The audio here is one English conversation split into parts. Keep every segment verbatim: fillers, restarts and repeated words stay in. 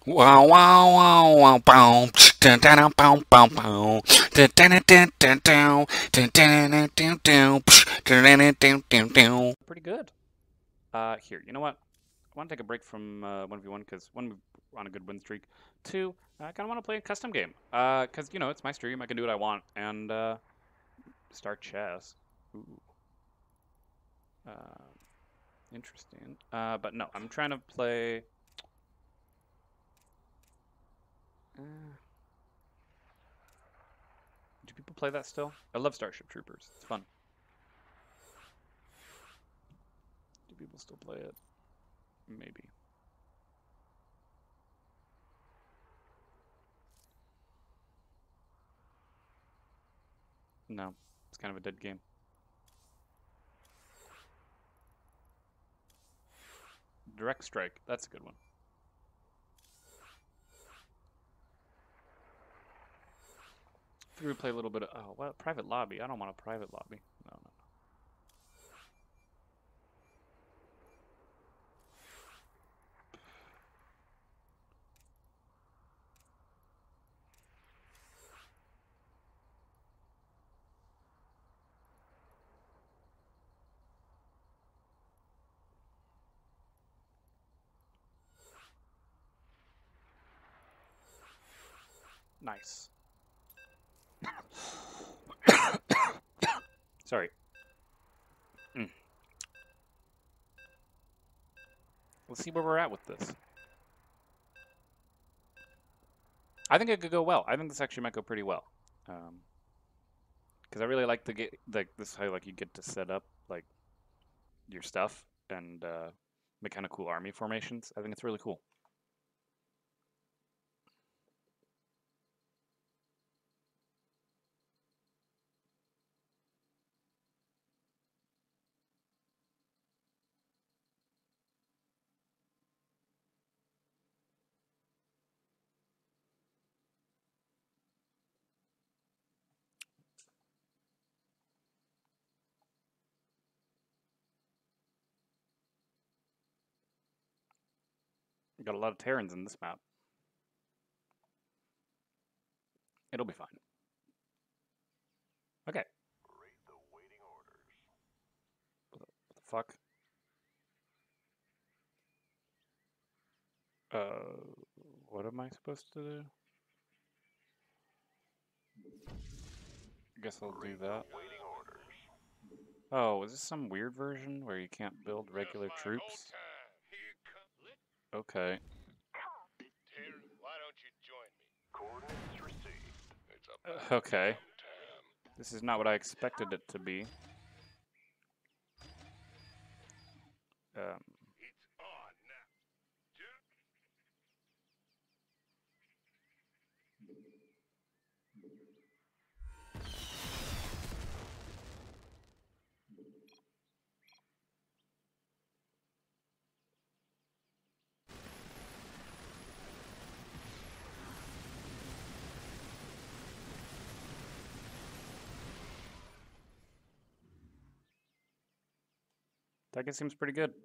Wow, wow, wow, wow, boom. Dun, dun, dun, boom, boom, boom. Dun, dun, dun, dun, dun, dun, dun, dun, dun, dun, dun, dun, dun, dun, dun. Pretty good. Uh, here, you know what? I want to take a break from uh, one v one because one, we're on a good win streak. Two, I kind of want to play a custom game. Uh, because you know it's my stream, I can do what I want and uh, start chess. Ooh. Uh, interesting. Uh, but no, I'm trying to play. Uh, do people play that still? I love Starship Troopers. It's fun. Do people still play it? Maybe. No, it's kind of a dead game. Direct Strike, that's a good one. I think we play a little bit of, oh, well, private lobby. I don't want a private lobby. No, no, no. Nice. Sorry. Mm. Let's see where we're at with this. I think it could go well. I think this actually might go pretty well. Um, because I really like the get like this how like you get to set up like your stuff and uh, make kind of cool army formations. I think it's really cool. We got a lot of Terrans in this map. It'll be fine. Okay. What the fuck? Uh, what am I supposed to do? I guess I'll do that. Oh, is this some weird version where you can't build regular troops? Okay. Uh, okay. This is not what I expected it to be. Um, that guy seems pretty good.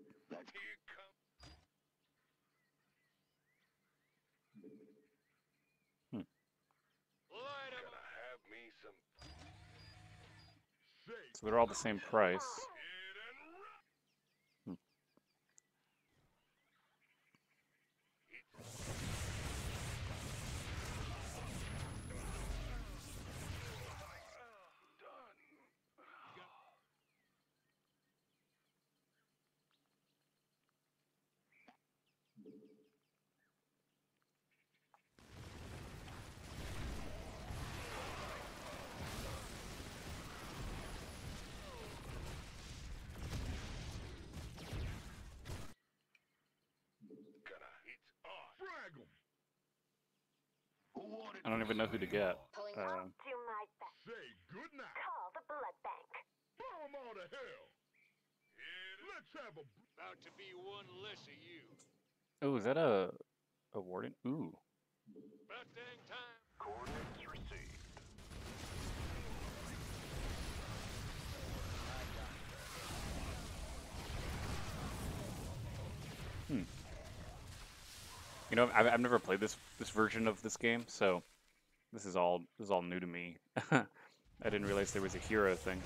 Hmm. So they're all the same price. Hmm. I don't even know who to get. Uh, Say good night. Call the blood bank. Blow 'em all to hell. Let's have a about to be one less of you. oh, is that a a warden? Ooh. About dang time. Coordinates received. Hmm. You know, I've, I've never played this this version of this game, so this is all this is all new to me. I didn't realize there was a hero thing.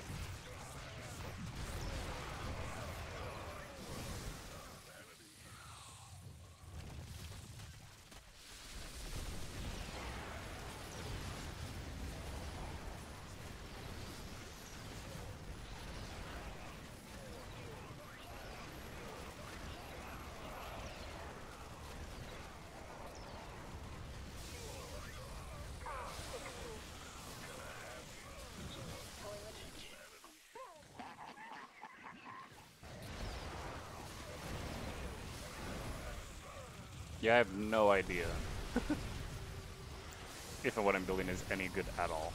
Yeah, I have no idea if what I'm building is any good at all.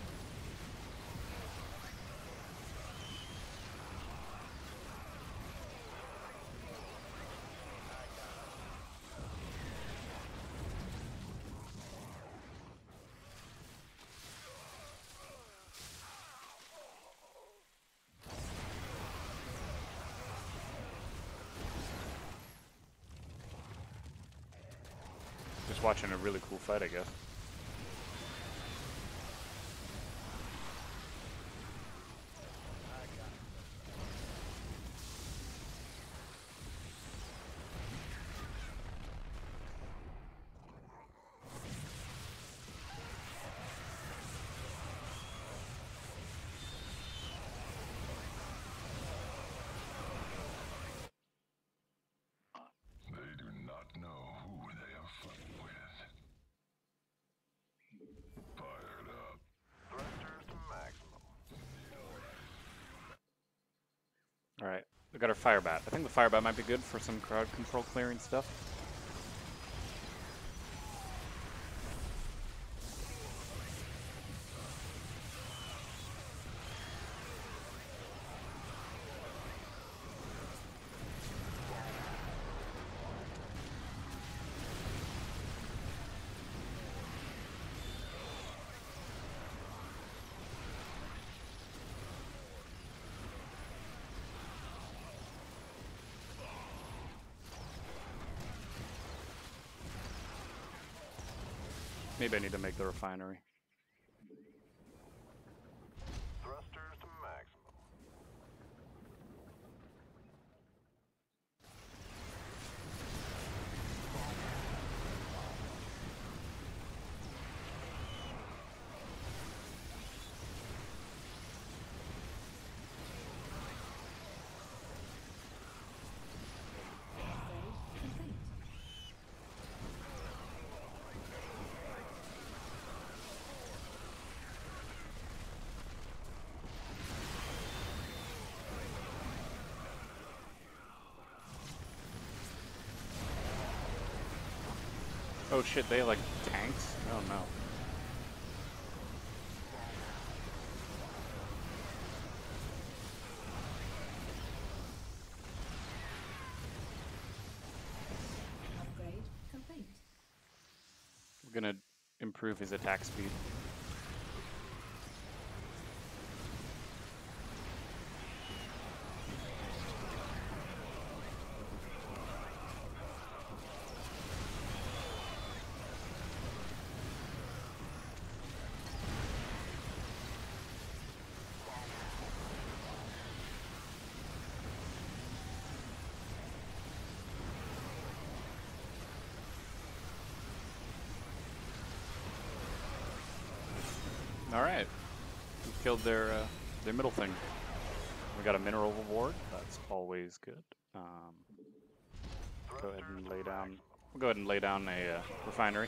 Just watching a really cool fight, I guess. They do not know who they are fucking with. Fired up. Thrusters to maximum. Alright, we got our fire bat. I think the fire bat might be good for some crowd control clearing stuff. Maybe I need to make the refinery. Thrusters to maximum. Oh shit, they have like tanks? Oh no. Upgrade complete. We're gonna improve his attack speed. Alright. We killed their uh, their middle thing. We got a mineral reward. That's always good. Um, go ahead and lay down. We'll go ahead and lay down a uh, refinery.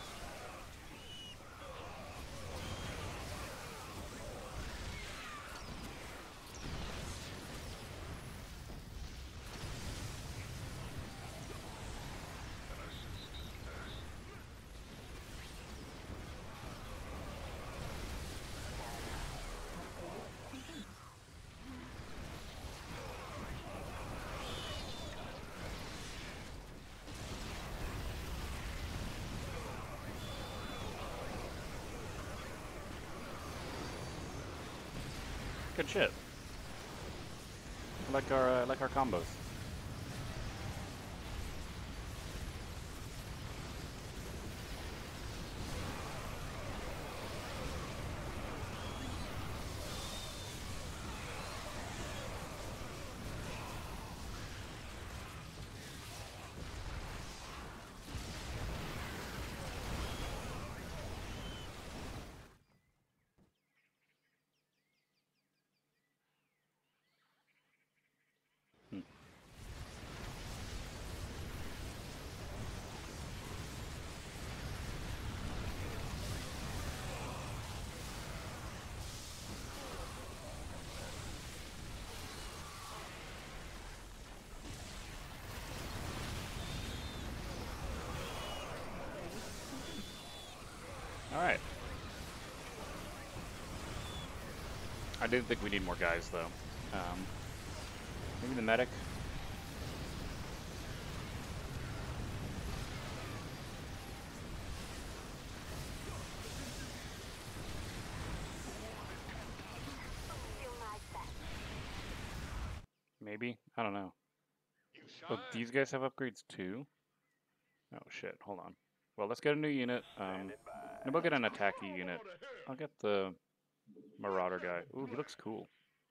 Good shit. I like our uh, like our combos. Alright. I do think we need more guys, though. Um, maybe the medic. Maybe? I don't know. Oh, these guys have upgrades too? Oh shit, hold on. Well, let's get a new unit. Um, maybe we'll get an attacky unit. I'll get the Marauder guy. Ooh, he looks cool.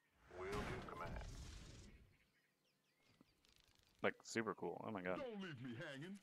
Like, super cool. Oh my god. Don't leave me hanging.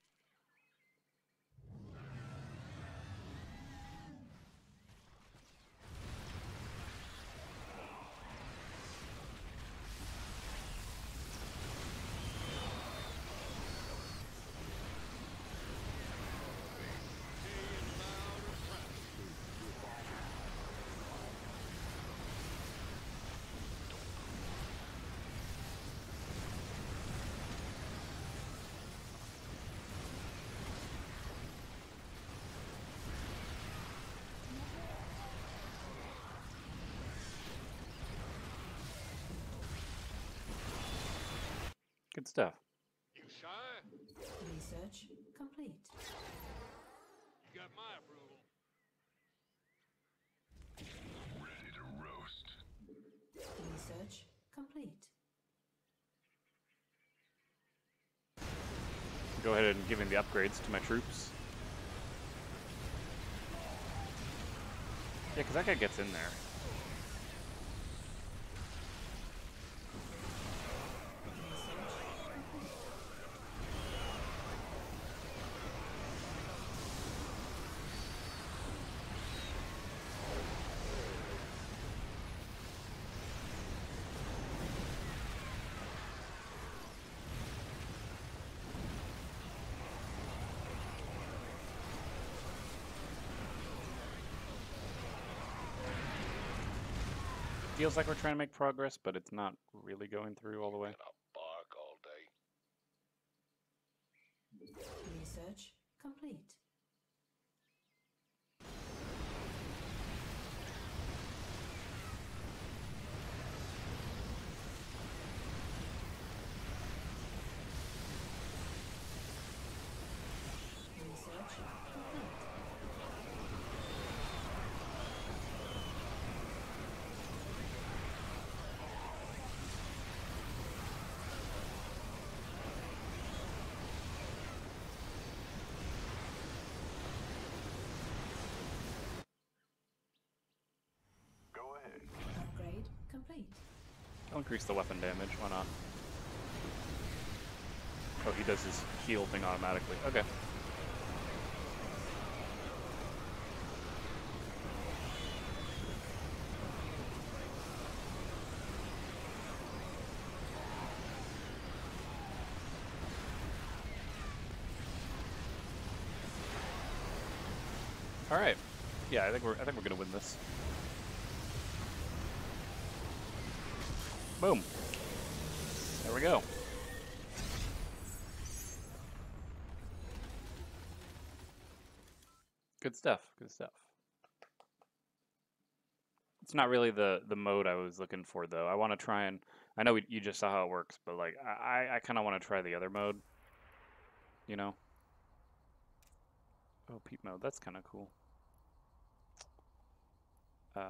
Good stuff. You shy? Research complete. You got my approval. Ready to roast. Research complete. Go ahead and give him the upgrades to my troops. Yeah, because that guy gets in there. Feels like we're trying to make progress, but it's not really going through all the way. Bark all day. Research complete. Research complete. Go ahead. Upgrade complete. I'll increase the weapon damage, why not? Oh, he does his heal thing automatically. Okay. All right. Yeah, I think we're I think we're gonna win this. Boom. There we go. Good stuff. Good stuff. It's not really the the mode I was looking for though. I want to try and I know we, you just saw how it works, but like I I kind of want to try the other mode. You know. Oh, peep mode. That's kind of cool. Um,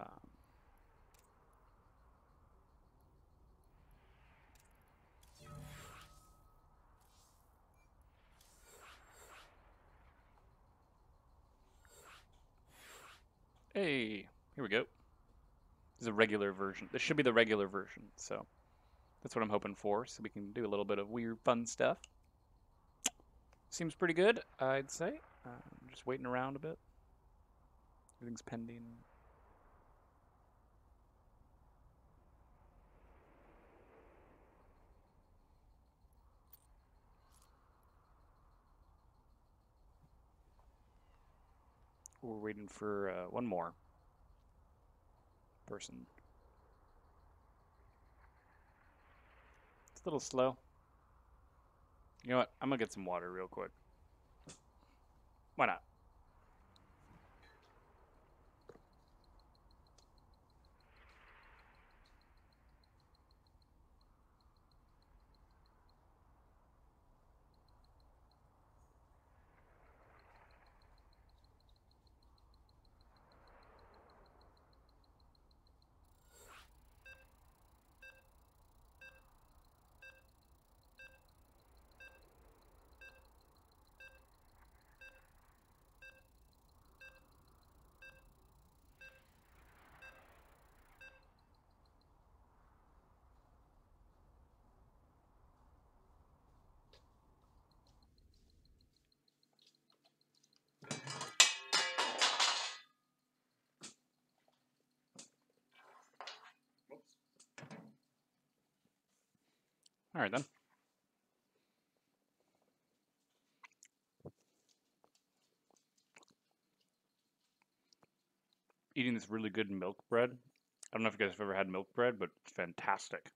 hey, here we go. This is a regular version. This should be the regular version, so that's what I'm hoping for, so we can do a little bit of weird, fun stuff. Seems pretty good, I'd say. Uh, I'm just waiting around a bit. Everything's pending. We're waiting for uh, one more person. It's a little slow. You know what? I'm gonna get some water real quick. Why not? Alright then. Eating this really good milk bread. I don't know if you guys have ever had milk bread, but it's fantastic.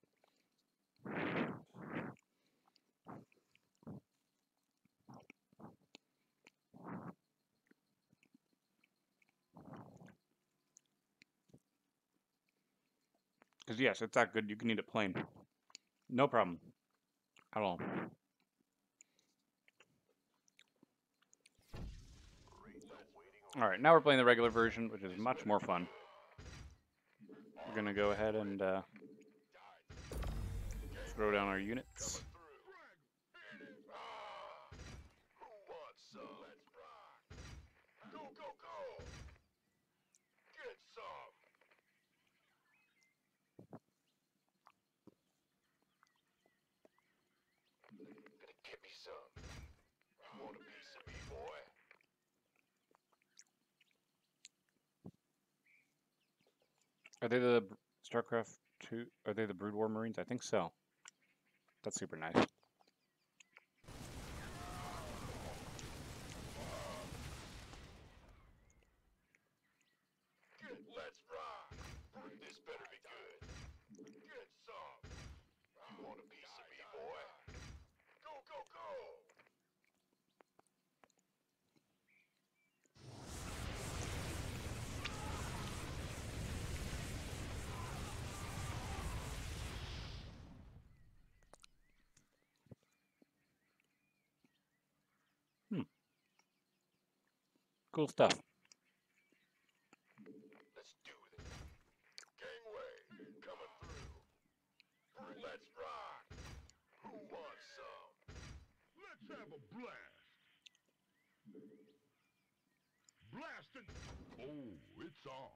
Because yes, it's that good. You can eat it plain. No problem. At all. Alright, now we're playing the regular version, which is much more fun. We're going to go ahead and uh, throw down our units. Are they the StarCraft two? Are they the Brood War Marines? I think so. That's super nice. Let's rock. This better be good. Get some. You want a piece of me, boy? Go, go, go. Hmm. Cool stuff. Let's do it. Gangway coming through. Let's rock. Who wants some? Let's have a blast. Blasting. Oh, it's on.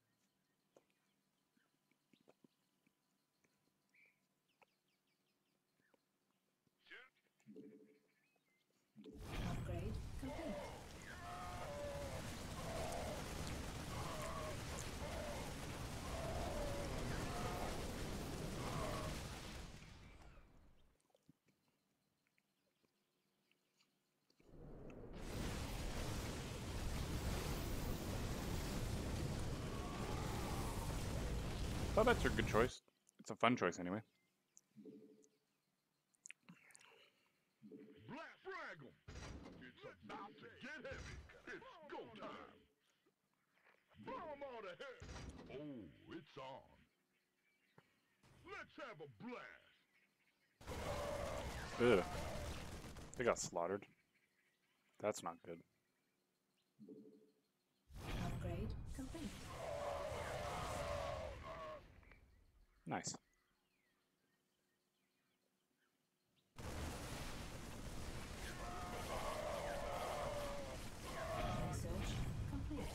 Upgrade complete. Bobets are a good choice. It's a fun choice anyway. Black frag 'em. It's about to get heavy. It's go time. Bomb out of here. Oh, it's on. Let's have a blast. Ugh. They got slaughtered. That's not good. Upgrade complete. Nice. Research complete.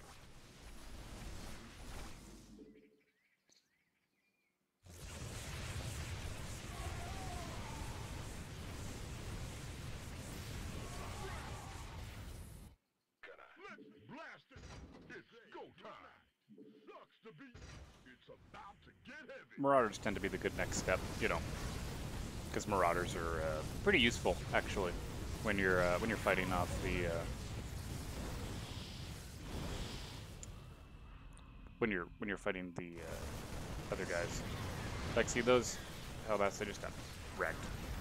Let's blast it. It's go time. Sucks to be. It's about to get heavy. Marauders tend to be the good next step, you know, because Marauders are uh, pretty useful actually when you're uh, when you're fighting off the uh, when you're when you're fighting the uh, other guys. Like, see those? Hell, that's they just got wrecked.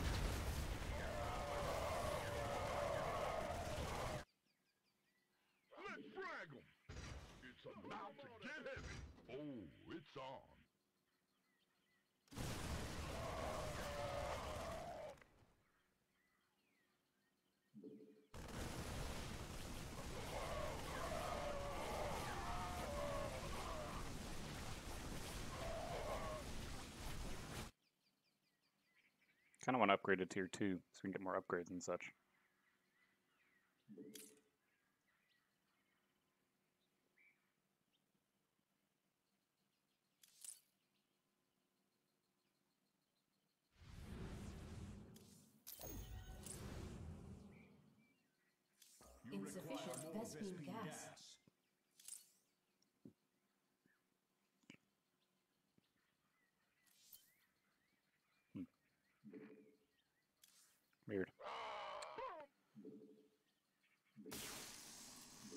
Let's frag 'em. It's about to get heavy. Oh, it's on. Kind of want to upgrade to tier two so we can get more upgrades and such. Insufficient Vespene gas.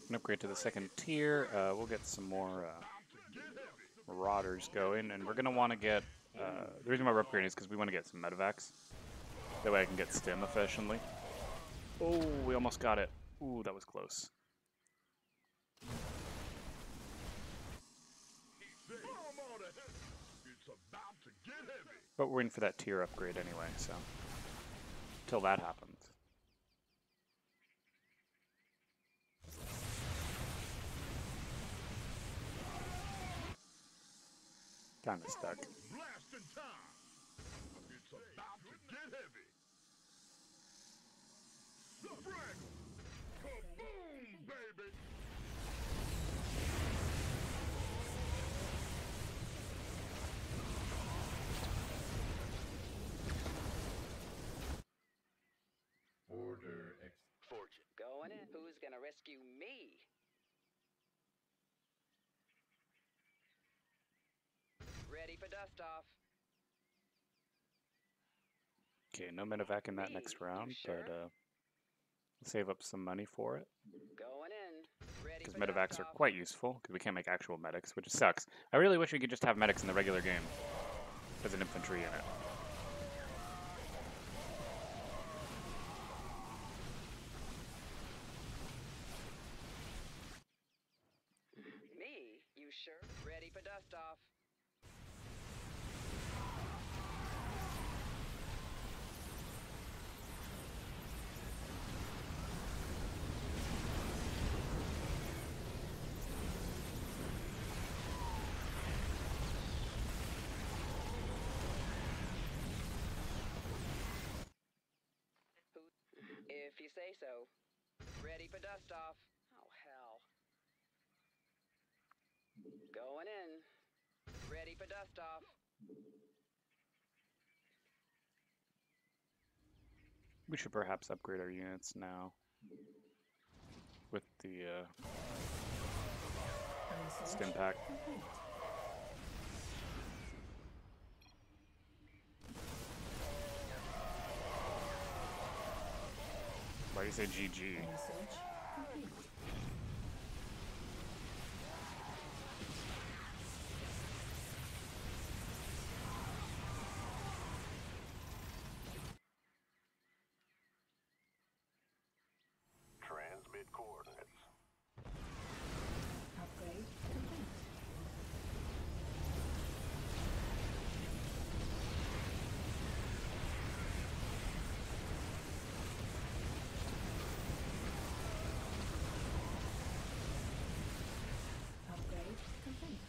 An upgrade to the second tier. Uh, we'll get some more uh, Marauders going, and we're going to want to get... Uh, the reason why we're upgrading is because we want to get some medevacs. That way I can get stim efficiently. Oh, we almost got it. Ooh, that was close. But we're waiting for that tier upgrade anyway, so... Till that happens. Kind of stuck. It's about to get heavy. The frag. Kaboom, baby. Order X. Fortune. Going in. Who's gonna rescue me? Ready for dust off. Okay, no medevac in that next round, but uh, save up some money for it. Going in. Ready Because for medevacs dust are off. quite useful, because we can't make actual medics, which sucks. I really wish we could just have medics in the regular game as an infantry unit. Me? You sure? Ready for dust off. If you say so. Ready for dust off. Oh, hell. Going in. Ready for dust off. We should perhaps upgrade our units now with the uh, stim pack. Complete. Why do you say G G? Research complete. Transmit coordinates. Upgrade complete. Upgrade complete.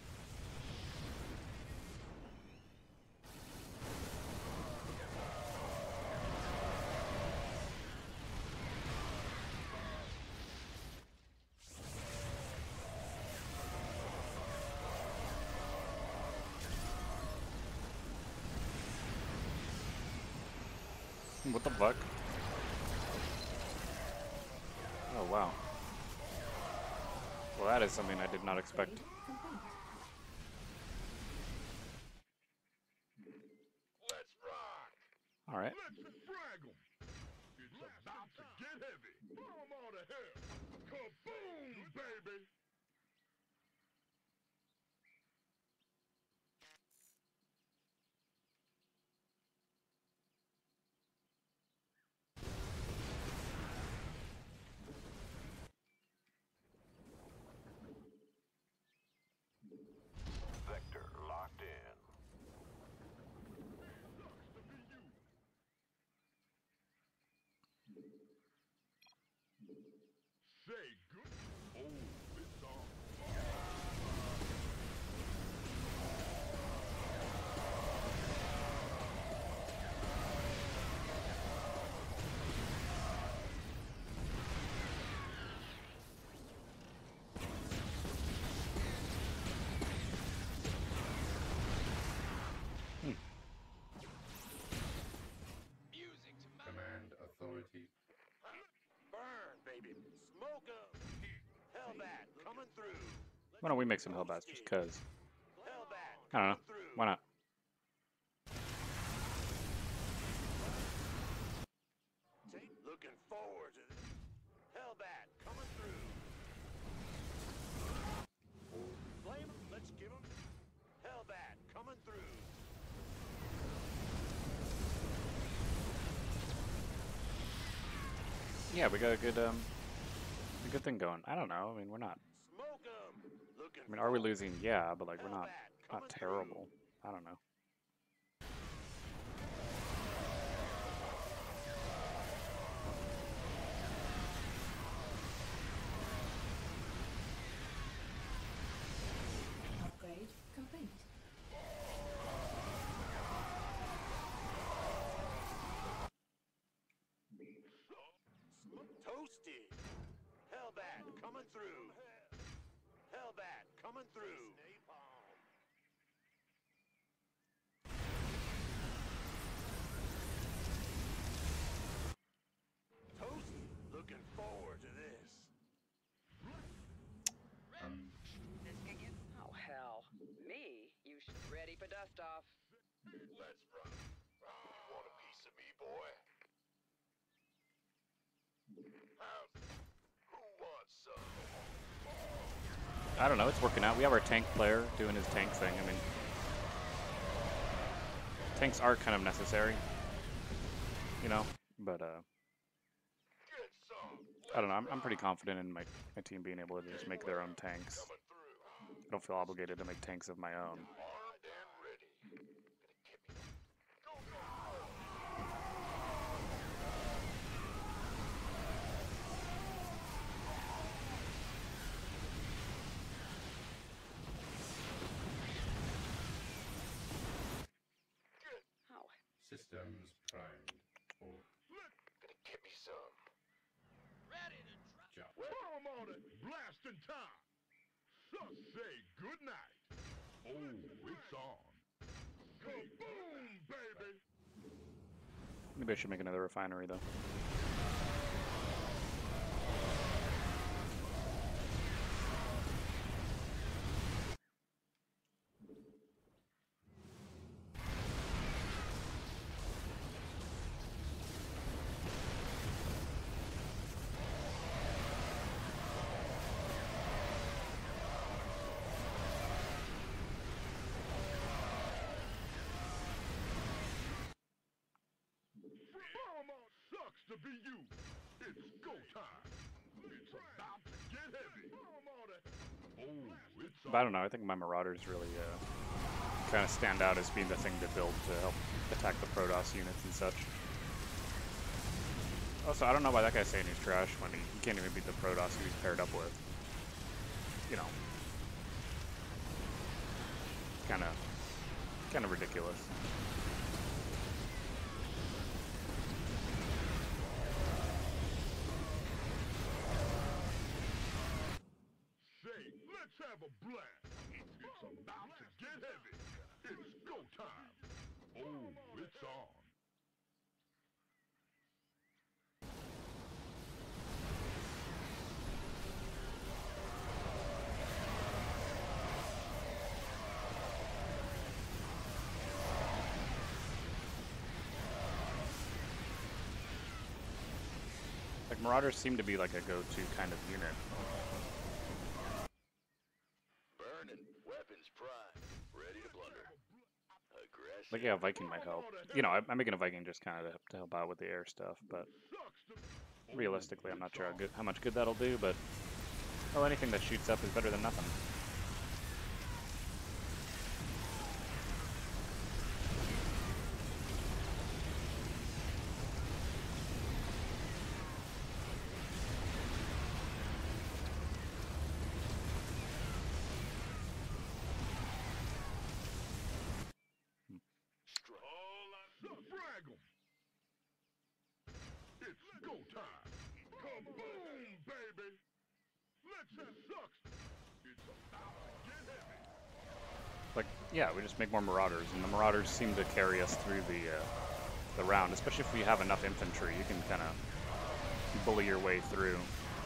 What the fuck? Oh wow. Well, that is something I did not expect. Upgrade complete. Let's rock. Alright. Let's frag 'em. It's about to get heavy. Blow 'em all to hell. Kaboom, baby. Vector locked in. Say good. Oh, it's on. Command authority. Burn, baby. Smoke 'em. Hellbat coming through. Why don't we make some Hellbats just cause? Hellbat I don't know. coming through. Why not? Looking forward to this. Hellbat coming through. Yeah, we got a good um, a good thing going. I don't know. I mean, we're not. Smoke 'em. Looking I mean, are we forward. losing? Yeah, but like we're not Hellbat not coming terrible. I don't know. Upgrade complete. Toasty. Hellbat coming through. Hellbat coming through. Toasty. Looking forward to this. Um, Oh, hell. Me? You sh ready for dust off? Let's rock. Want a piece of me, boy? How's... Who wants some? I don't know. It's working out. We have our tank player doing his tank thing. I mean, tanks are kind of necessary, you know. But uh, Get some. I don't know. I'm I'm pretty confident in my my team being able to just make their own tanks. Coming through. I don't feel obligated to make tanks of my own. Armed and ready. Gonna get me. Go, go, Oh, systems primed for Gonna get me some. job. Well, I'm on it. Blasting time. Just say goodnight. Oh, it's on. Kaboom, baby. Maybe I should make another refinery though. Belmont sucks to be you. It's go time. It's about to get heavy. Oh, it's But I don't know. I think my Marauders really uh, kind of stand out as being the thing to build to help attack the Protoss units and such. Also, I don't know why that guy's saying he's trash when he, he can't even beat the Protoss who he's paired up with. You know, kind of, kind of ridiculous. Say, let's have a blast. It's about to get heavy. It's go time. Oh, it's on. Like Marauders seem to be like a go-to kind of unit. Burning weapons prime. Ready to blunder. Aggressive. Like yeah, Viking might help. You know, I, I'm making a Viking just kind of to help out with the air stuff, but realistically, I'm not sure how good, how much good that'll do. But well, anything that shoots up is better than nothing. Frag 'em. It's go time. Kaboom, baby. Let's have sucks. It's about to get heavy. Like yeah, we just make more Marauders, and the Marauders seem to carry us through the uh, the round. Especially if we have enough infantry, you can kind of bully your way through.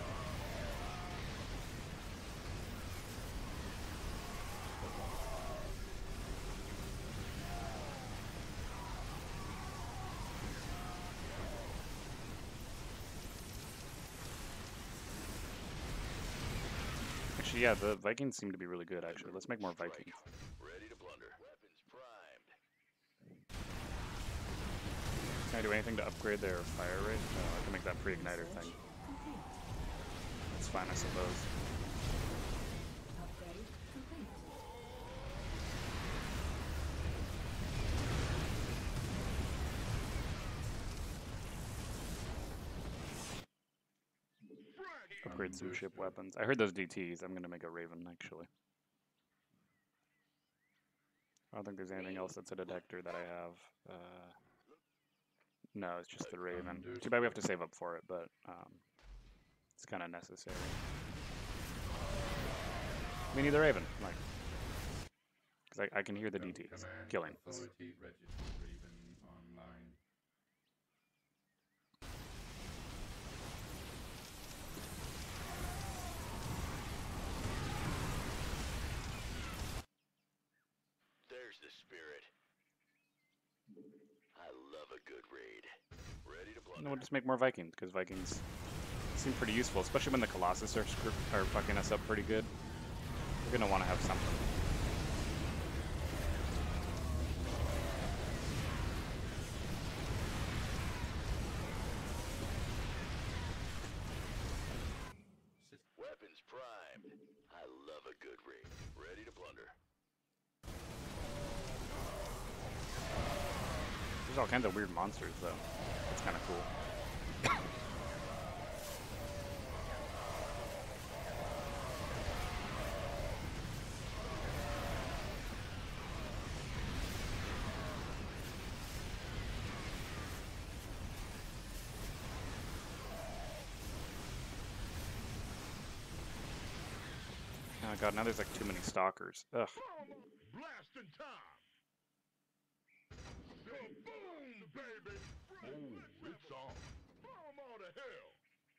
Actually, yeah, the Vikings seem to be really good, actually. Let's make more Vikings. Ready to blunder. Weapons primed. Can I do anything to upgrade their fire rate? No, I can make that pre-igniter thing. Complete. That's fine, I suppose. Upgrade complete. Upgrade some ship weapons. I heard those D Ts. I'm gonna make a Raven, actually. I don't think there's anything else that's a detector that I have. Uh, no, it's just the Raven. Too bad we have to save up for it, but um, it's kind of necessary. We need the Raven, like, because I, I can hear the D Ts Command killing. Authority registered Raven online. There's the spirit. I love a good raid. Ready to blow. No, we'll just make more Vikings, because Vikings seem pretty useful, especially when the Colossus are, screw are fucking us up pretty good. We're gonna want to have something. Weapons primed. I love a good raid. Ready to plunder. There's all kinds of weird monsters, though. That's kind of cool. Oh god, now there's like too many stalkers. Ugh. Blasting time. Boom, baby. Oh, it's on. Bomb all to hell.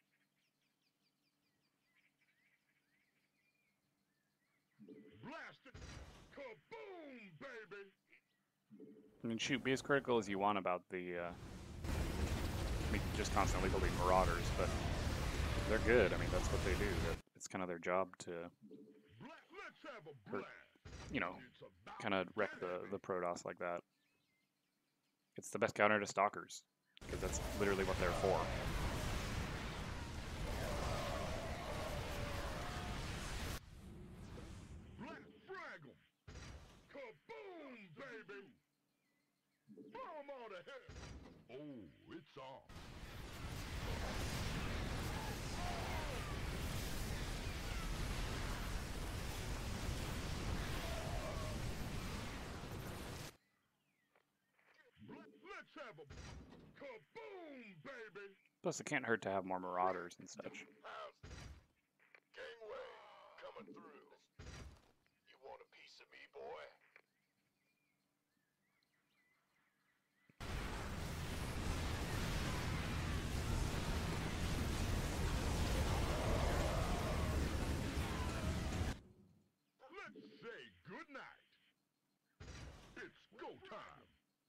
Blasting. Kaboom, baby. I mean, shoot, be as critical as you want about the, uh... I mean, just constantly building Marauders, but they're good. I mean, that's what they do. That It's kind of their job to, Let's have a or, blast. you know, It's about kind of wreck the, the Protoss like that. It's the best counter to Stalkers, because that's literally what they're for. Black frag 'em. Kaboom, baby. Bomb all to hell. Oh, it's on. Let's have a kaboom, baby. Plus, it can't hurt to have more Marauders and such. How's Gangway coming through? You want a piece of me, boy? Let's say goodnight. It's go time.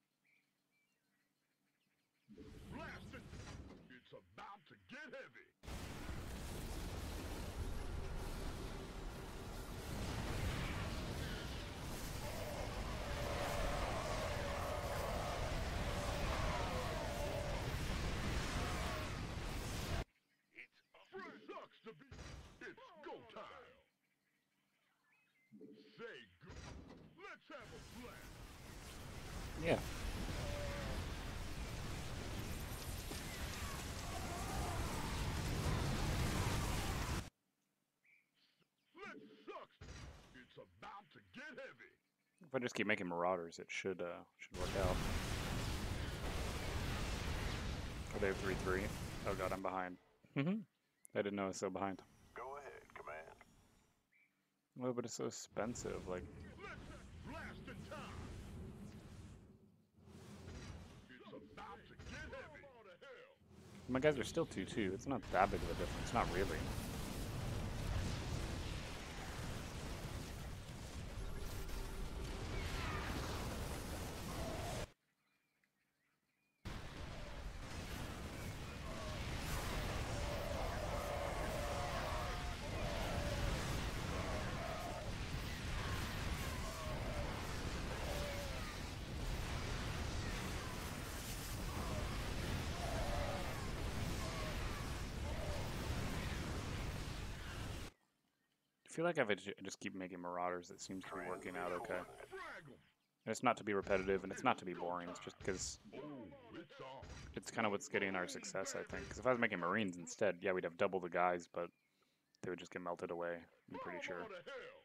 Blast it. It's about to get heavy. It sucks to be. It's go time. Say good. Let's have a blast. Yeah. Let's sucks. It's about to get heavy. If I just keep making Marauders, it should, uh, should work out. Oh, they have three three. Oh god, I'm behind. Mm-hmm. I didn't know I was so behind. Go ahead, command. Oh, but it's so expensive, like... Let's blast in time. It's about to get heavy. All to hell. My guys are still two two. It's not that big of a difference. Not really. I feel like if I ju- just keep making Marauders, it seems to be working out okay. Frag 'em. And it's not to be repetitive, and it's not to be boring. It's just because Boom, it's on. it's kind of what's getting our success, I think. Because if I was making Marines instead, yeah, we'd have double the guys, but they would just get melted away, I'm pretty sure. Bomb out of hell.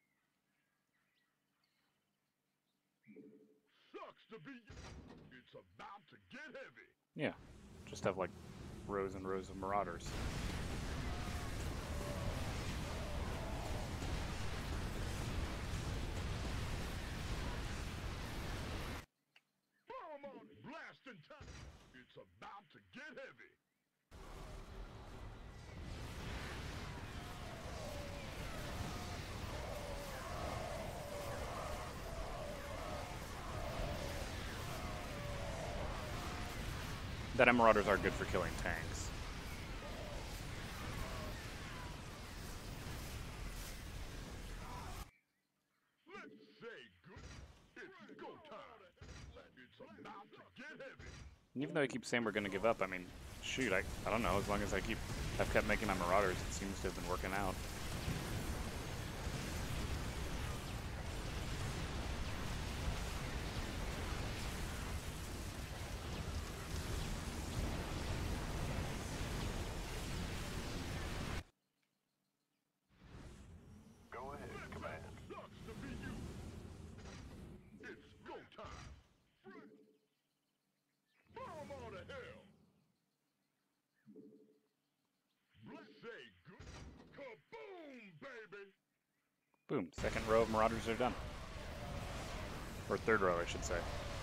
Sucks to be you. It's about to get heavy. Yeah, just have like rows and rows of Marauders. Bomb on blasting time. It's about to get heavy. That Marauders are good for killing tanks. Let's say good. It's go time. It's about to get heavy. And even though I keep saying we're going to give up, I mean, shoot, I, I don't know. As long as I keep, I've kept making my Marauders, it seems to have been working out. Go ahead, command. Sucks to be you. It's go time. Bomb out of hell. Let's say good. Kaboom, baby. Boom, second row of Marauders are done. Or third row, I should say.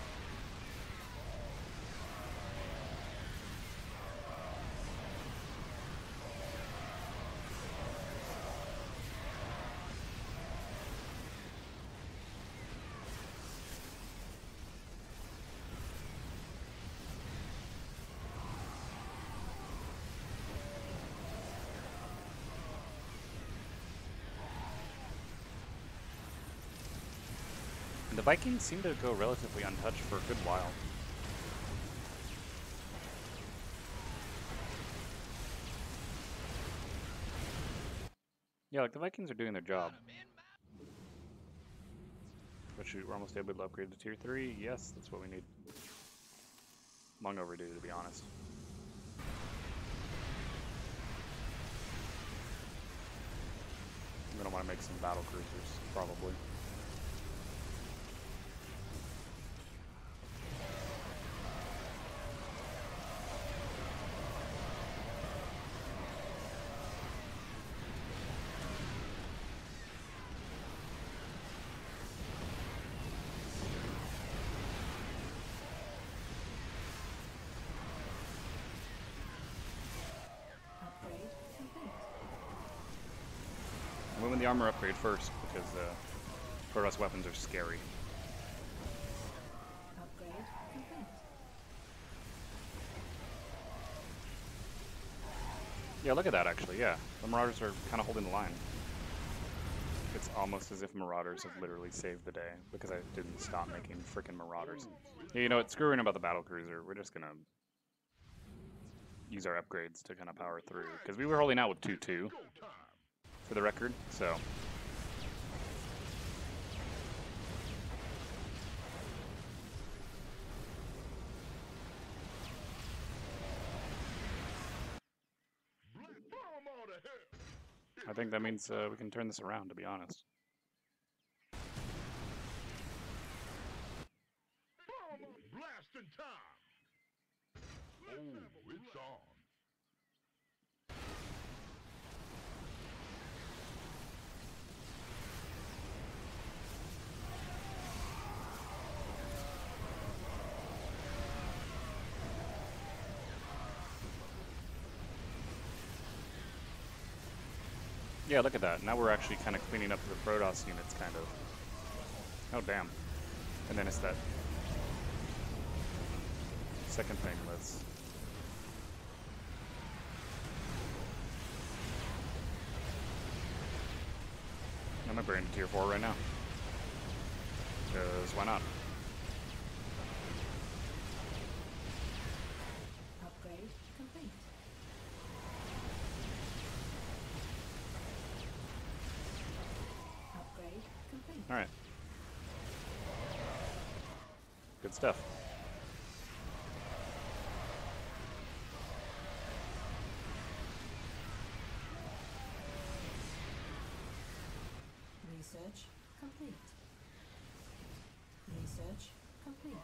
The Vikings seem to go relatively untouched for a good while. Yeah, like the Vikings are doing their job. But shoot, we're almost able to upgrade to tier three. Yes, that's what we need. Long overdue, to be honest. I'm gonna want to make some battle cruisers, probably. Upgrade complete. I'm moving the armor upgrade first because uh, Protoss weapons are scary. Upgrade complete. Yeah, look at that actually, yeah. The Marauders are kind of holding the line. It's almost as if Marauders have literally saved the day because I didn't stop making frickin' Marauders. Yeah, you know what, screwing about the battlecruiser, we're just gonna use our upgrades to kind of power through. Because we were holding out with two two, for the record, so. Bomb out of hell. I think that means uh, we can turn this around, to be honest. Bomb on blasting time. Oh, it's on. Yeah, look at that. Now we're actually kind of cleaning up the Protoss units, kind of. Oh, damn. And then it's that second thing. Let's... I'm upgrading to tier four right now. Because why not? Upgrade complete. Alright. Good stuff. Research complete. Research complete.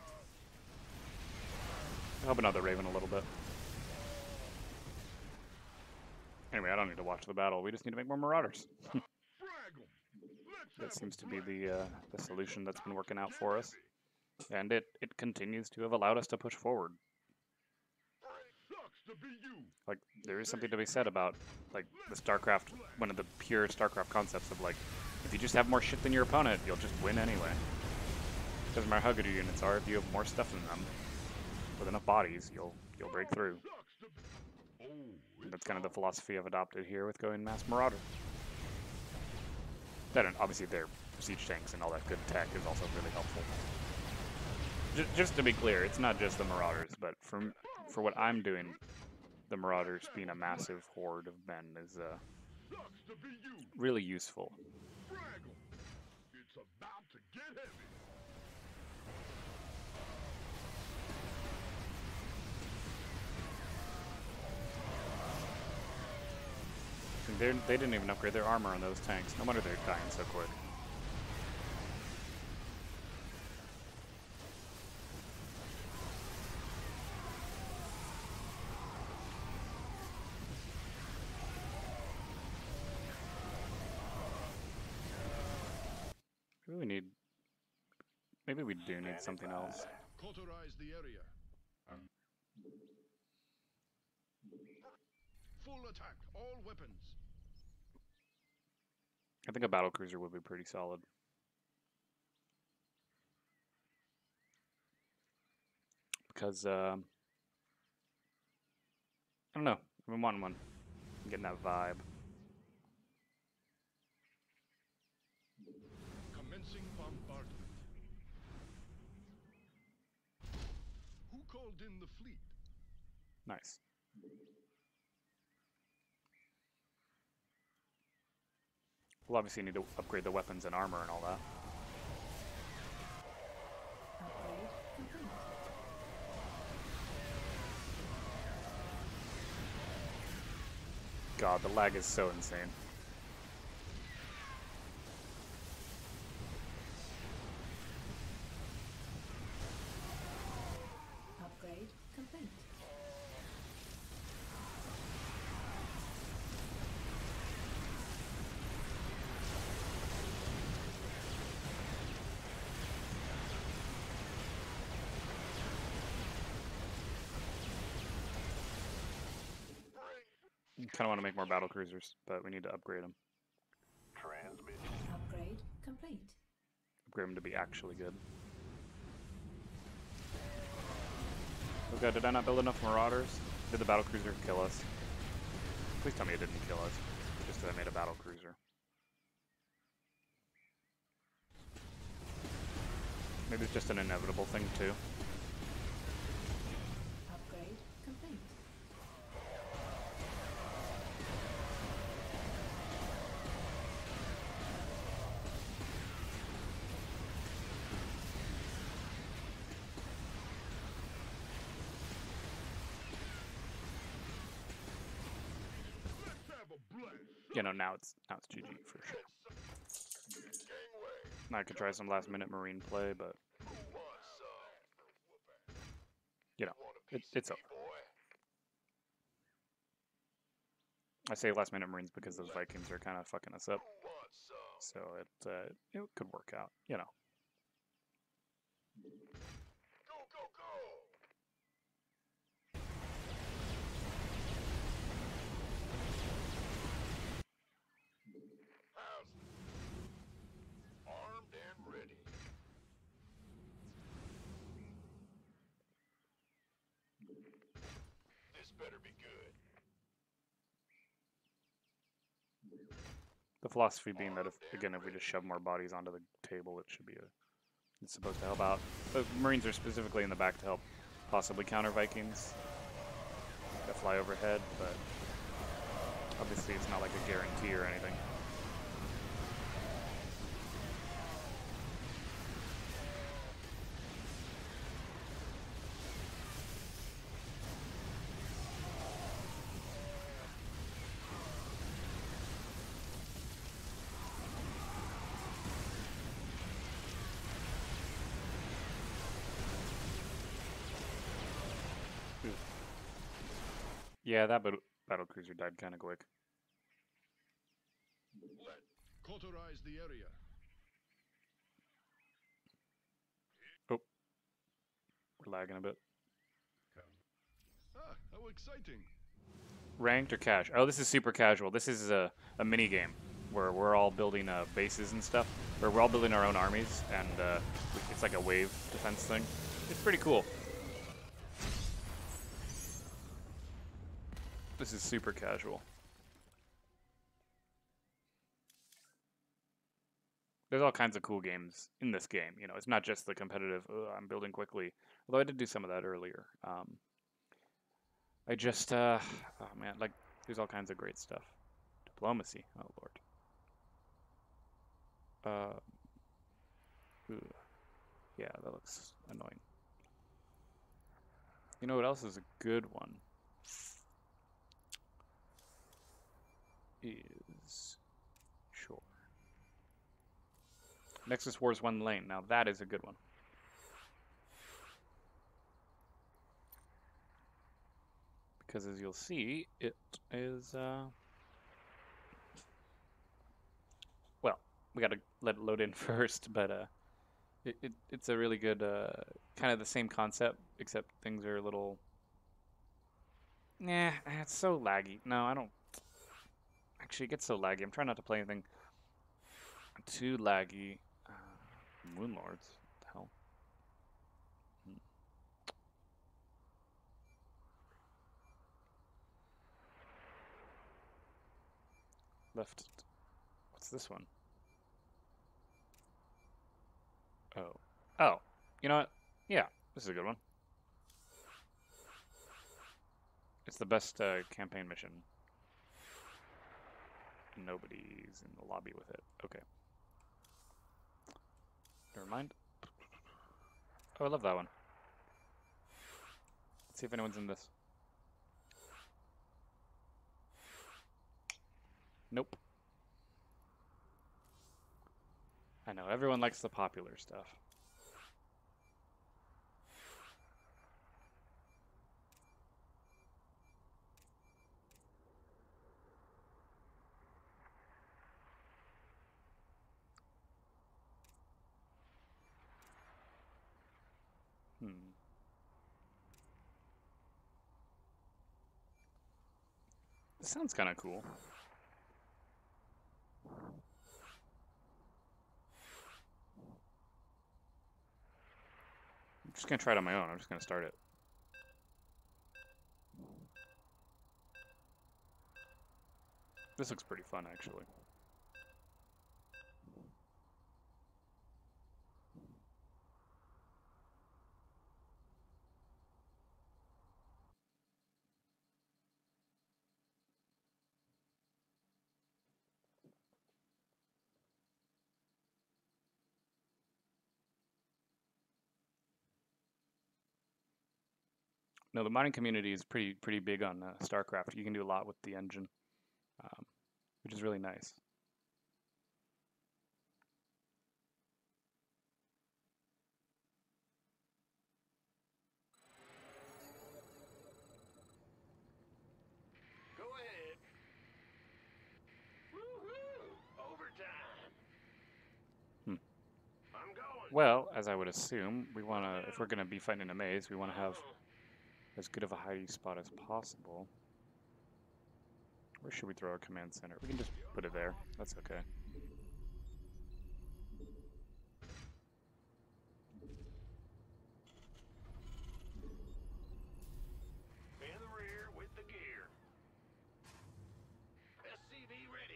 Helping out the Raven a little bit. Anyway, I don't need to watch the battle. We just need to make more Marauders. Frag 'em. Let's That have seems a to be blast. the uh, the solution that's been working out for us, and it it continues to have allowed us to push forward. Sucks to be you. Like there is something to be said about like the StarCraft, one of the pure StarCraft concepts of like, if you just have more shit than your opponent, you'll just win anyway. Doesn't matter how good your units are. If you have more stuff than them, with enough bodies, you'll you'll break through. Sucks to be. Oh, And that's kind of the philosophy I've adopted here with going Mass Marauder. Then obviously their siege tanks and all that good tech is also really helpful. J just to be clear, it's not just the Marauders, but for for what I'm doing, the Marauders being a massive horde of men is uh, sucks to be you. really useful. Frag 'em. It's about to get heavy. And they're- they didn't even upgrade their armor on those tanks. No wonder they're dying so quick. Maybe we need... Maybe we do need something else. Cauterize the area. Full attack. All weapons. I think a battlecruiser would be pretty solid. Because, um... I don't know. I've been wanting one. I'm getting that vibe. Commencing bombardment. Who called in the fleet? Nice. We'll obviously need to upgrade the weapons and armor and all that. Upgrade complete. God, the lag is so insane. Upgrade complete. Kind of want to make more battle cruisers, but we need to upgrade them. Upgrade complete. Upgrade them to be actually good. Okay, did I not build enough Marauders? Did the battle cruiser kill us? Please tell me it didn't kill us. Just that I made a battle cruiser. Maybe it's just an inevitable thing too. Upgrade complete. Let's have a blast. You know, now it's now it's G G for sure. Gangway. I could try some last minute Marine play, but Who wants some? you know, Want a it, piece it's of over. me, boy? I say last minute Marines because those Vikings are kind of fucking us up, Who wants some? so it uh, it could work out. You know. Go, go, go! How's it? Armed and ready. This better be good. The philosophy being that if, again, if we just shove more bodies onto the table, it should be a, it's supposed to help out. The Marines are specifically in the back to help possibly counter Vikings that fly overhead, but obviously it's not like a guarantee or anything. Yeah, that battle battle cruiser died kind of quick. Cauterize the area. Oh, we're lagging a bit. Ah, how exciting. Ranked or cash? Oh, this is super casual. This is a, a mini game where we're all building uh, bases and stuff. Where we're all building our own armies, and uh, it's like a wave defense thing. It's pretty cool. This is super casual. There's all kinds of cool games in this game. You know, it's not just the competitive, oh, I'm building quickly. Although I did do some of that earlier. Um, I just, uh, oh man, like, there's all kinds of great stuff. Diplomacy, oh lord. Uh, ugh. Yeah, that looks annoying. You know what else is a good one? Is sure. Nexus Wars one lane. Now that is a good one. Because as you'll see, it is, uh... well, we gotta let it load in first, but uh, it, it it's a really good, uh, kind of the same concept, except things are a little... Nah, it's so laggy. No, I don't... Actually, it gets so laggy. I'm trying not to play anything too laggy. Uh, Moonlords. What the hell? Hmm. Left. What's this one? Oh. Oh. You know what? Yeah, this is a good one. It's the best uh, campaign mission. Nobody's in the lobby with it. Okay. Never mind. Oh, I love that one. Let's see if anyone's in this. Nope. I know, everyone likes the popular stuff. Hmm. This sounds kind of cool. I'm just gonna try it on my own. I'm just gonna start it. This looks pretty fun, actually. No, the modding community is pretty pretty big on uh, StarCraft. You can do a lot with the engine, um, which is really nice. Go ahead. Woohoo! Overtime. Hmm. I'm going. Well, as I would assume, we want to, if we're going to be fighting in a maze, we want to have as good of a hiding spot as possible. Where should we throw our command center? We can just put it there. That's okay. In the rear with the gear. S C V ready.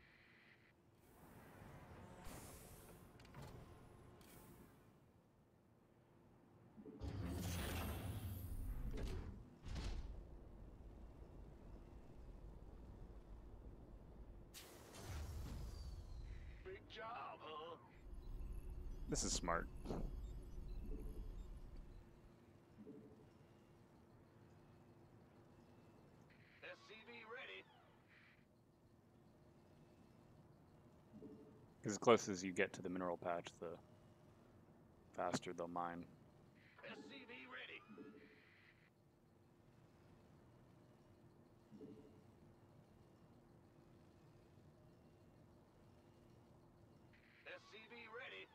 Big job, huh? This is smart. S C V ready. As close as you get to the mineral patch, the faster they'll mine. S C V ready. ready.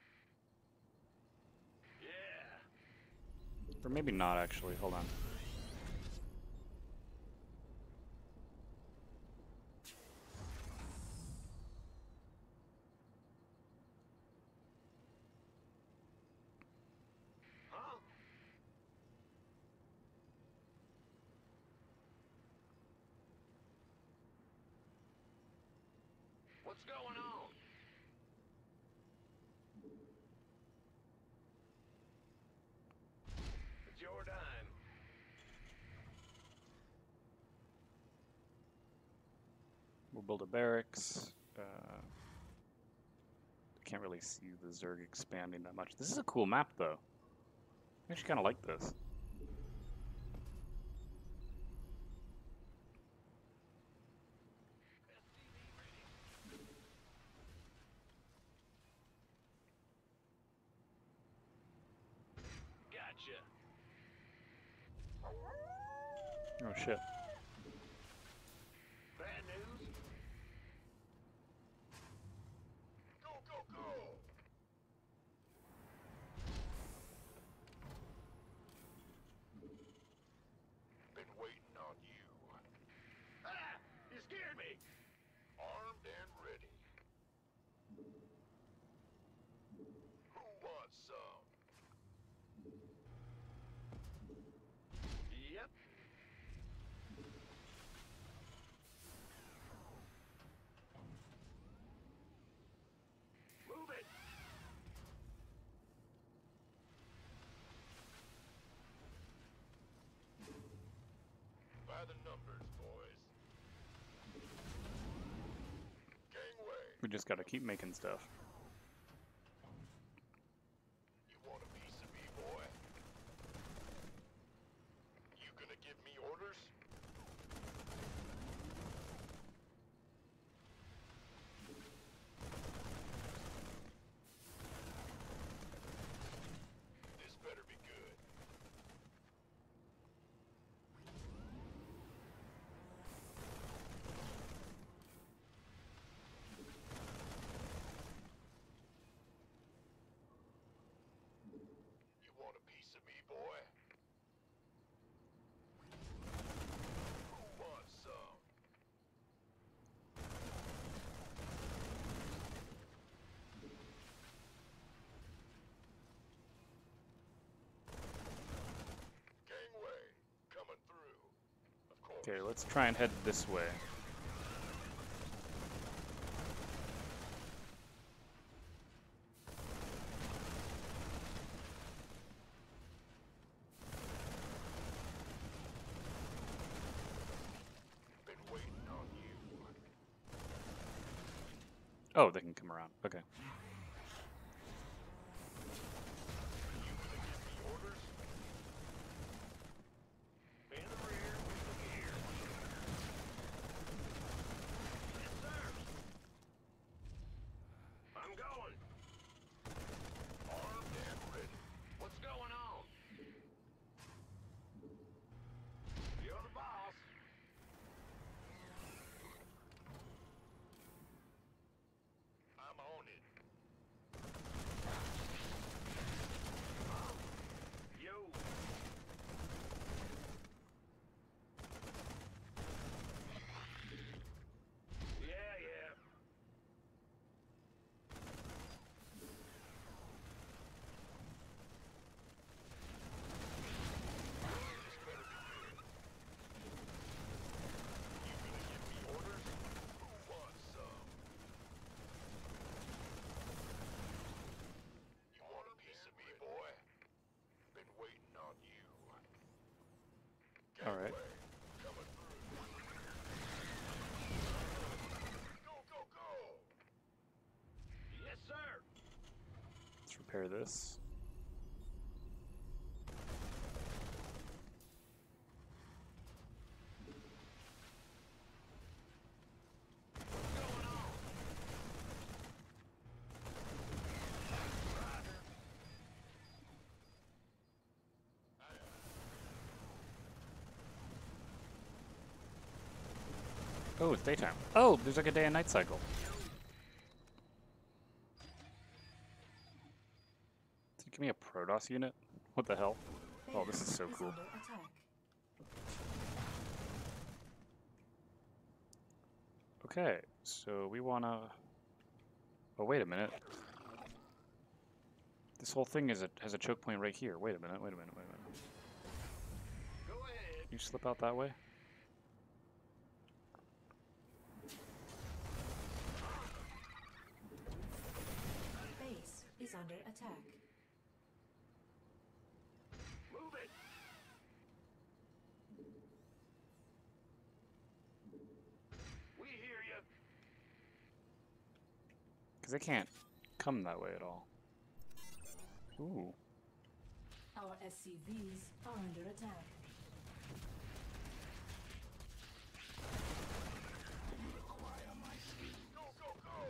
Yeah. Or maybe not, actually. Hold on. Huh? What's going on? It's your dime. We'll build a barracks. Uh, can't really see the Zerg expanding that much. This is a cool map, though. I actually kind of like this. Gotcha. Oh, shit. Bad news? Go, go, go! Been waiting on you. Ah! You scared me! Armed and ready. Who wants some? Yep. Move it! By the numbers, boys. Gangway. We just gotta keep making stuff. You want a piece of me, boy? You gonna give me orders? This better be good. You want a piece of me, boy? Who wants some? Gangway, coming through. Of course. Okay, let's try and head this way. Been waiting on you. Oh, they can come around. Okay. You gonna give me orders? In the rear, with the gear. Yes, sir. I'm going. Armed and ready. What's going on? You're the boss. I'm on it. Yo. Yeah, yeah. This better be good. You gonna give me orders? Who wants some? You want a piece of me, boy? Been waiting on you. All right. Gangway, coming through. Go, go, go! Yes, sir. Let's repair this. What's going on? Roger. Oh, it's daytime. Oh, there's like a day and night cycle. Give me a Protoss unit? What the hell? Oh, this is so Base cool. under attack. Okay, so we wanna... Oh, wait a minute. This whole thing is a, has a choke point right here. Wait a minute, wait a minute, wait a minute. Go ahead. Can you slip out that way? Base is under attack. Move it. We hear you. Because they can't come that way at all. Ooh. Our S C Vs are under attack. Go, go, go.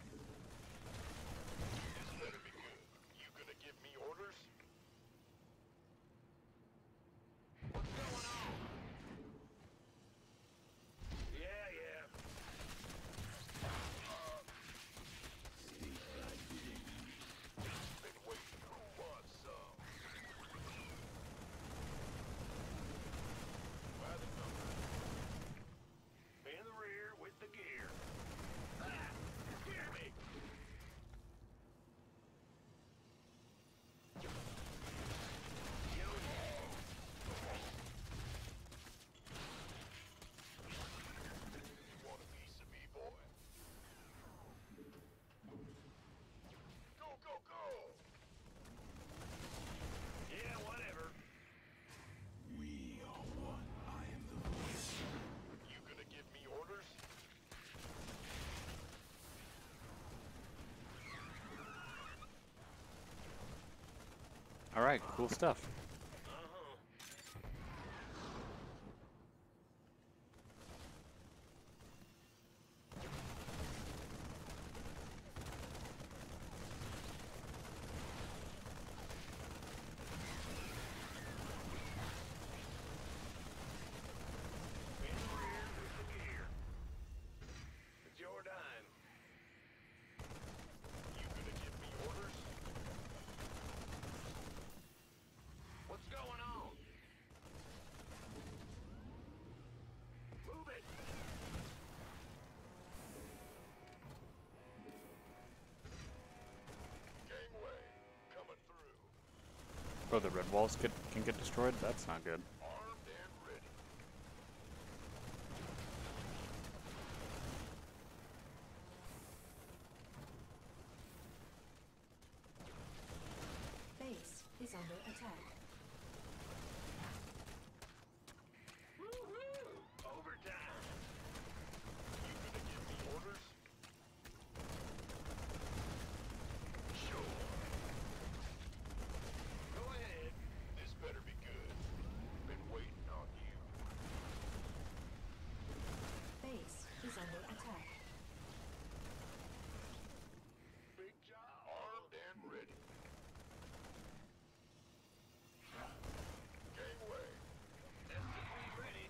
This better be good. You gonna give me orders? What's going on? Yeah, yeah. Been waiting. Who wants some? By the number. In the rear with the gear. Ah, hear me. Yo, you want a piece of me, boy? Go, go, go! Yeah, whatever. We are one. I am the voice. You gonna give me orders? Alright, cool stuff. Uh-huh. In the rear with the gear. It's your dime. You gonna give me orders? What's going on? Move it! Gangway, coming through. Oh, the red walls get, can get destroyed? That's not good. Armed and ready. Base is under attack. Woo-hoo! Overtime! You gonna give me orders? Sure. Go ahead. This better be good. Been waiting on you. Base is under attack. Big job. Armed and ready. Gangway. S C V ready.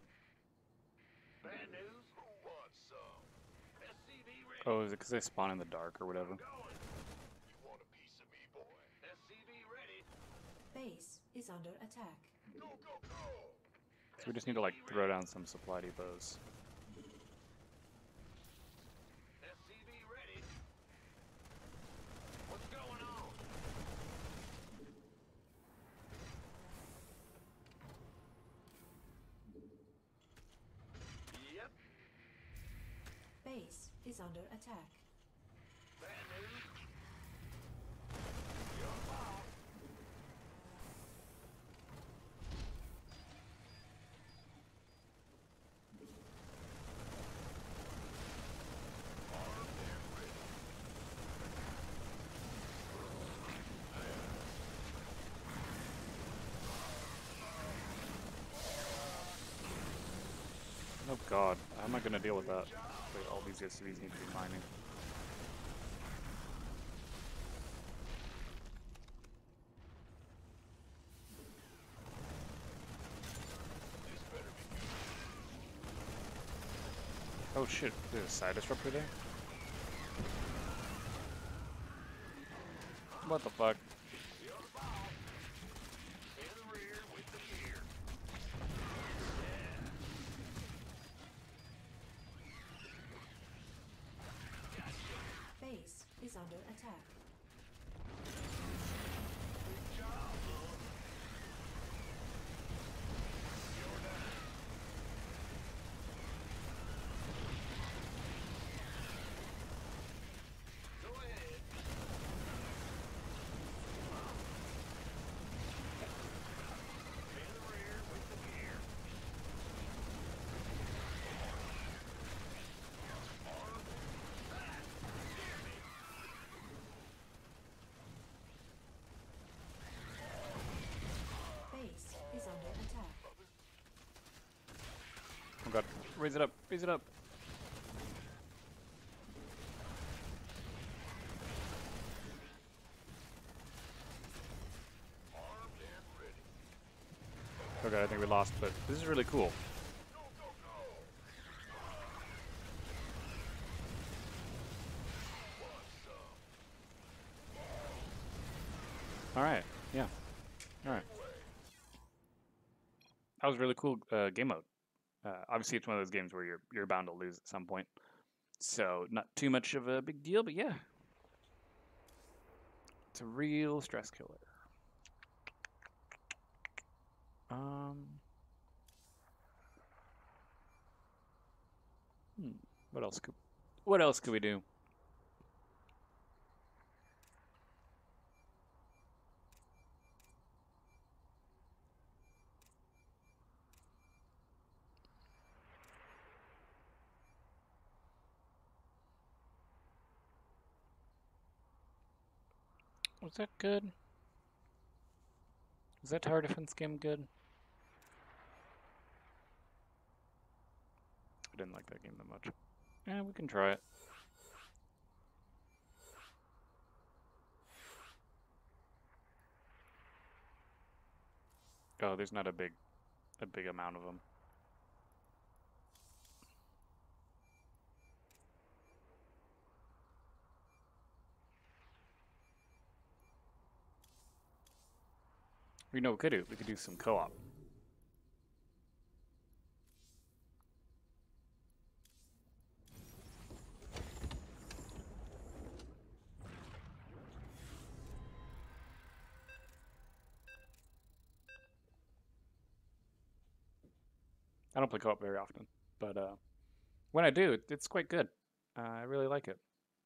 Bad news? Who wants some? S C V ready. Oh, is it because they spawn in the dark or whatever? Going. You want a piece of me, boy? S C V ready. Base is under attack. Go, go, go! So we just need to like throw down some supply depots. S C V ready. What's going on? Yep. Base is under attack. Bad news. Jump off. Armed and ready. Oh god, how am I gonna deal with that? Wait, all these S C Vs need to be mining. This better be good. Oh shit, there's a side disruptor there? What the fuck? You're under attack. Good job, huh? You're done. Go ahead. In the rear with the gear. Arm. Ah, hear me. Base is under attack. Oh god. Raise it up. Raise it up. Armed and ready. Oh god, I think we lost, but this is really cool. Go, go, go. What's up? Alright. Yeah. Alright. That was a really cool uh, game mode. Uh, obviously, it's one of those games where you're you're bound to lose at some point, so not too much of a big deal. But yeah, it's a real stress killer. Um, hmm, what else could what else could we do? Was that good? Was that tower defense game good? I didn't like that game that much. Yeah, we can try it. Oh, there's not a big, a big amount of them. We know what we could do. We could do some co-op. I don't play co-op very often, but uh, when I do, it, it's quite good. Uh, I really like it.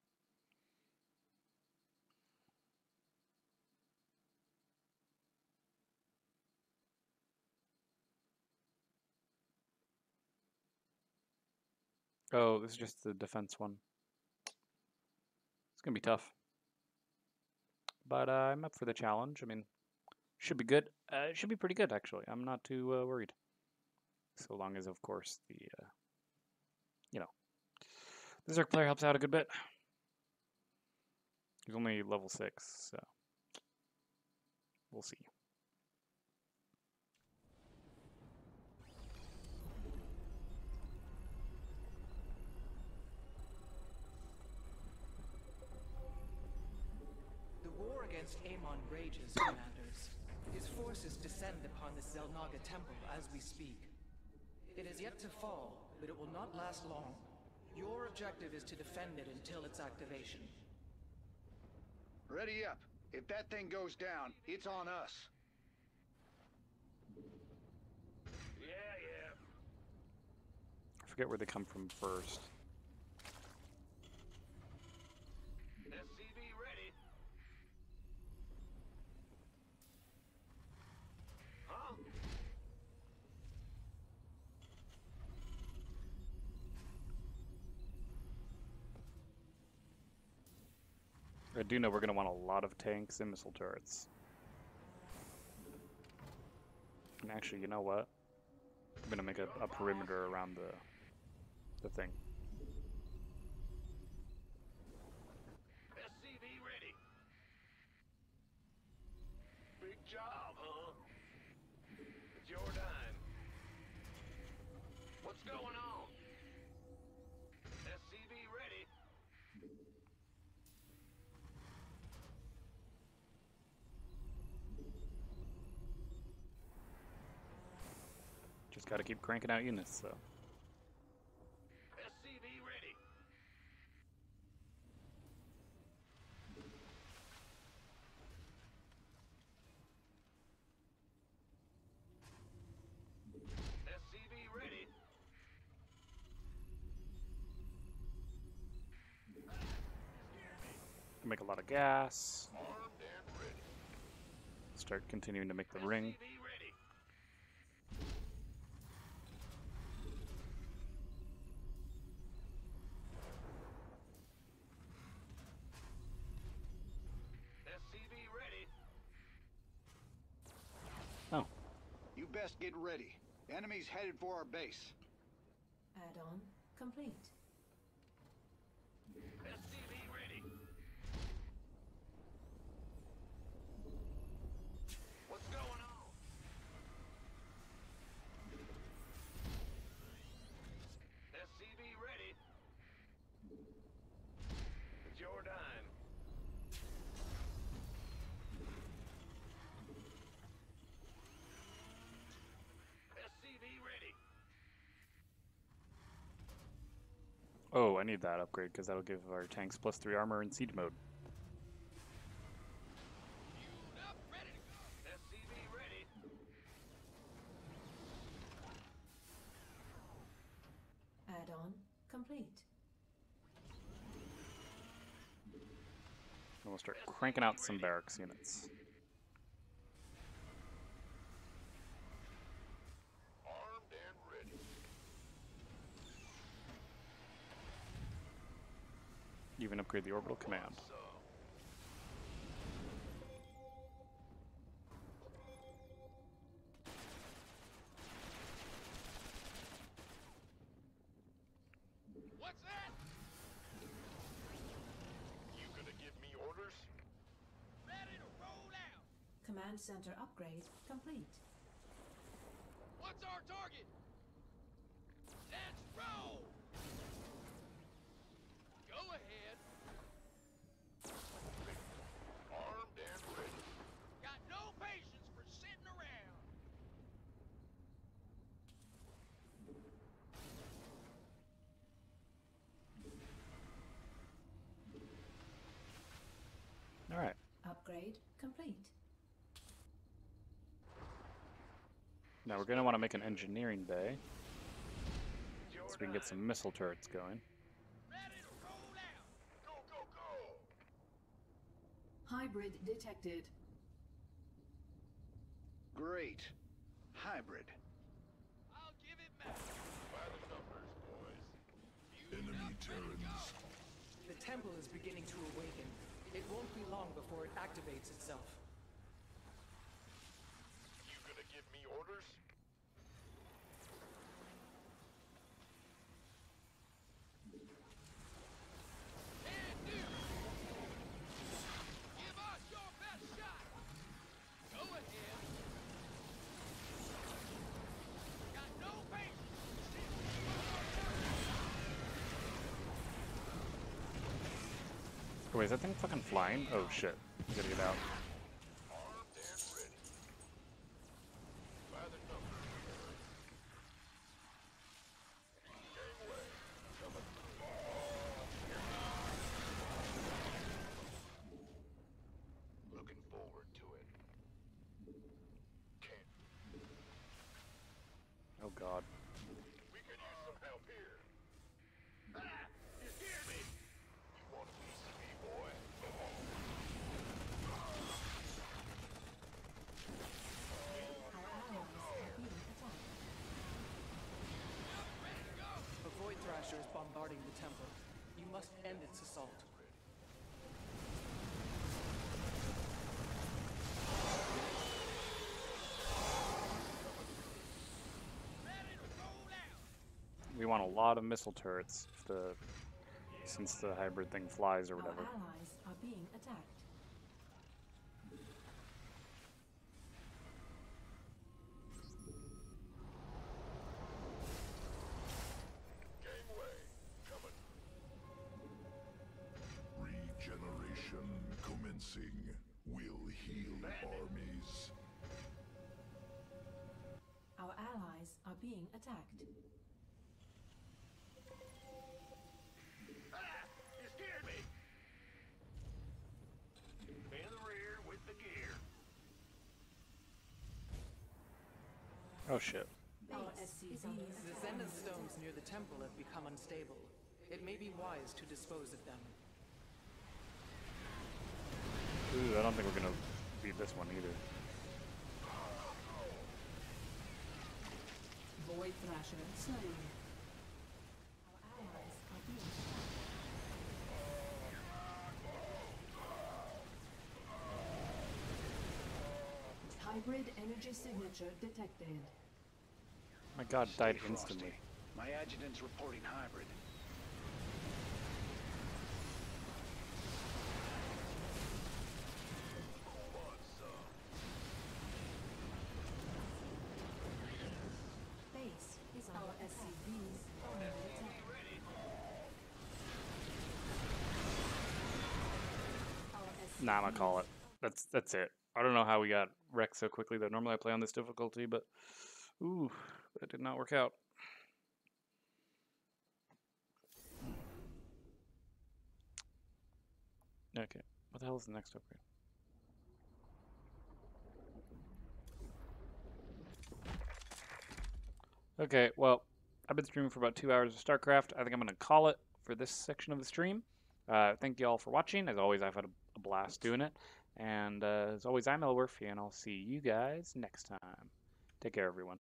Oh, this is just the defense one. It's gonna be tough, but uh, I'm up for the challenge. I mean, should be good. Uh, it should be pretty good actually. I'm not too uh, worried, so long as, of course, the uh, you know, the Zerg player helps out a good bit. He's only level six, so we'll see. The war against Amon rages, commanders. His forces descend upon the Zelnaga temple as we speak. It is yet to fall, but it will not last long. Your objective is to defend it until its activation. Ready up. If that thing goes down, it's on us. Yeah, yeah. I forget where they come from first. S C V ready. Huh? I do know we're going to want a lot of tanks and missile turrets. And actually, you know what? I'm going to make a, a perimeter around the the thing. S C V ready. Big job, huh? It's your dime. What's going on? S C V ready. Just got to keep cranking out units, so. S C V ready. Make a lot of gas. Armed and ready. Start continuing to make the ring. S C V ready. S C V ready. Oh, You best get ready. Enemies headed for our base. Add-on complete. S C V ready. What's going on? S C V ready. It's your dime. S C V ready. oh, I need that upgrade because that'll give our tanks plus three armor in siege mode. Fueled up, ready to go. S C V ready. Add-on complete. And we'll start cranking out some barracks units. Armed and ready. Even upgrade the orbital command. So, what's that? You gonna give me orders? Ready to roll out. Command center upgrade complete. What's our target? Let's roll. Go ahead. Armed and ready. Got no patience for sitting around. All right. Upgrade complete. Now we're going to want to make an engineering bay It's your so we can get dime. some missile turrets going. Ready to roll out. Go, go, go. Hybrid detected. Great. Hybrid. I'll give it back. By the numbers, boys. Enemy Terrans. The temple is beginning to awaken. It won't be long before it activates itself. You gonna give me orders? Can do. Give us your best shot. Go ahead. Got no patience. Oh, wait, is that thing fucking flying? Oh shit. We gotta get out. Armed and ready. By the numbers. Gangway. Coming through. Looking forward to it. Can't. Oh god. We could use some help here. Ah! You scared me! You want a piece of me, boy? Our allies are being attacked. A Void Thrasher is bombarding the temple. You must end its assault. Ready to roll out! We want a lot of missile turrets if the, since the hybrid thing flies or Our whatever. allies are being attacked. Gangway. Coming. Regeneration commencing will heal armies. Our allies are being attacked. Ah! You scared me! In the rear with the gear. Oh shit. Our Base S C is under Vs The attack. Zenith stones near the temple have become unstable. It may be wise to dispose of them. don't think we're gonna beat this one either. Void Thrasher slain. Our allies are being attacked. Hybrid energy signature detected. My god, died Stay frosty. instantly. My adjutant's reporting hybrid. Base is our S C Vs are under attack. Our S C Vs Nah, I'm gonna call it. That's that's it. I don't know how we got wrecked so quickly though. Normally I play on this difficulty, but ooh, that did not work out. Okay, what the hell is the next upgrade? Okay, well, I've been streaming for about two hours of StarCraft. I think I'm going to call it for this section of the stream. Uh, thank you all for watching. As always, I've had a, a blast doing it. And uh, as always, I'm Elwirfy, and I'll see you guys next time. Take care, everyone.